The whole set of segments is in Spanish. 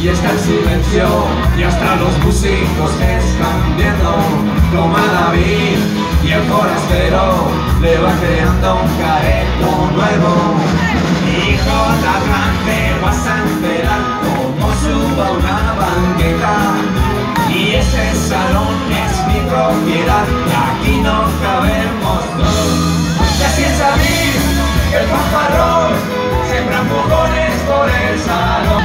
y está el silencio, y hasta los músicos están viendo como a David y el forastero le va creando un careto nuevo. Hijo, te vas a enterar como suba una banqueta, y ese salón es mi propiedad, y aquí no cabemos dos. Y así es salir que el fanfarrón siembra empujones por el salón.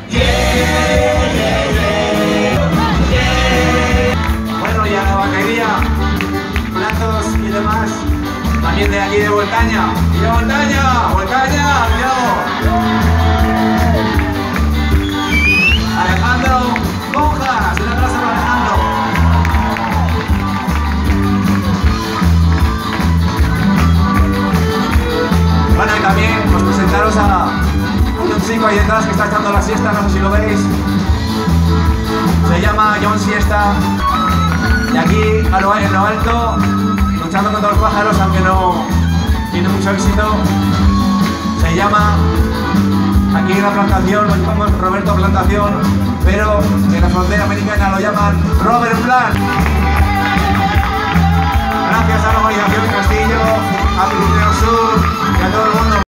Bueno, y a la vaquería, platos y demás, también de aquí de Voltaña. ¡Y de Voltaña! ¡Voltaña! Alejandro Monjas, un aplauso para Alejandro. Bueno, y también pues presentaros a un chico ahí detrás que está echando la siesta, no sé si lo veis. Se llama John Siesta. Y aquí, en lo alto, luchando contra los pájaros, aunque no tiene mucho éxito, se llama, aquí en la plantación, lo llamamos Roberto Plantación, pero en la frontera americana lo llaman Robert Plant. Gracias a la organización Castillo, a Pirineo Sur y a todo el mundo.